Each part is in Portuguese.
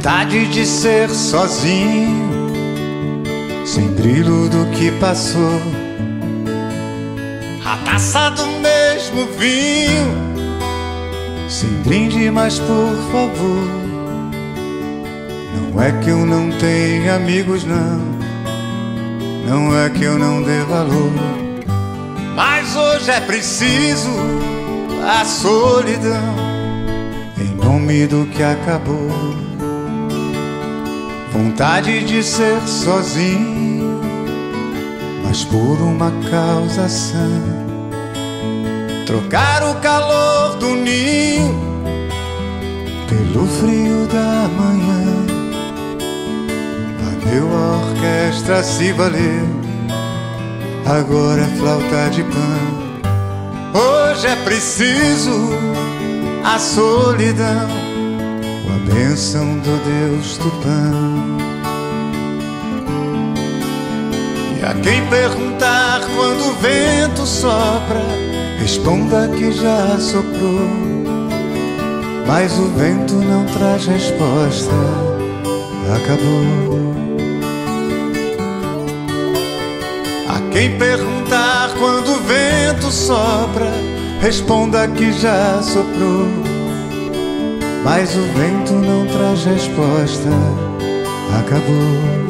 Vontade de ser sozinho, sem brilho do que passou. A taça do mesmo vinho, sem brinde, mas por favor. Não é que eu não tenha amigos, não. Não é que eu não dê valor, mas hoje é preciso a solidão, em nome do que acabou. Vontade de ser sozinho, mas por uma causa sã. Trocar o calor do ninho pelo frio da manhã. Valeu a orquestra, se valeu, agora é flauta de pan. Hoje é preciso a solidão, a bênção do Deus Tupã. E a quem perguntar quando o vento sopra, responda que já soprou, mas o vento não traz resposta, acabou. A quem perguntar quando o vento sopra, responda que já soprou, mas o vento não traz resposta, acabou.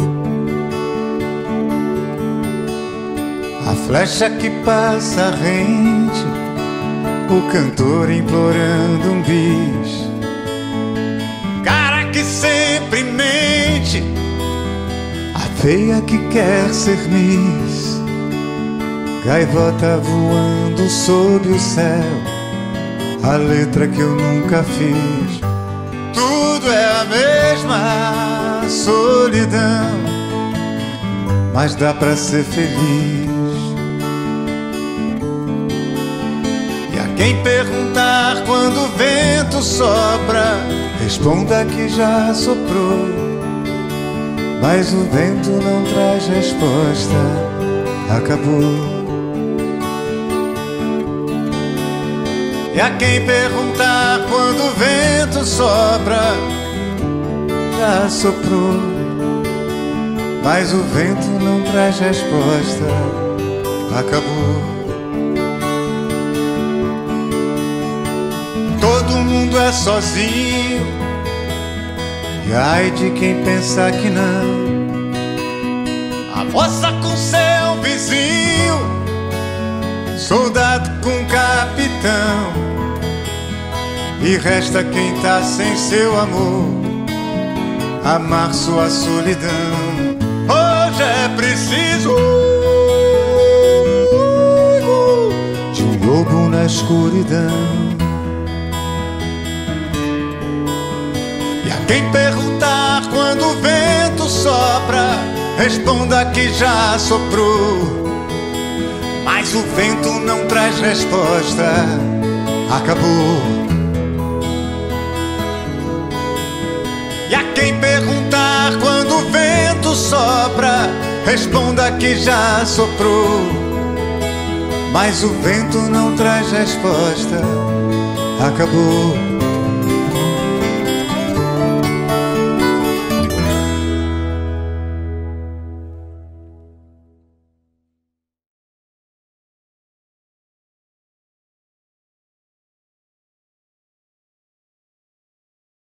A flecha que passa rente, o cantor implorando um bis, cara que sempre mente, a feia que quer ser miss, gaivota voando sob o céu, a letra que eu nunca fiz. Tudo é a mesma solidão, mas dá pra ser feliz. E a quem perguntar quando o vento sopra, responda que já soprou, mas o vento não traz resposta, acabou. E a quem perguntar quando o vento sopra, já soprou, mas o vento não traz resposta, acabou. Todo mundo é sozinho, e ai de quem pensar que não. A moça com seu vizinho, soldado com capitão, e resta quem tá sem seu amor, amar sua solidão. Hoje é preciso de um lobo na escuridão. E a quem perguntar quando o vento sopra, responda que já soprou, mas o vento não traz resposta, acabou. E a quem perguntar quando o vento sopra, responda que já soprou, mas o vento não traz resposta, acabou.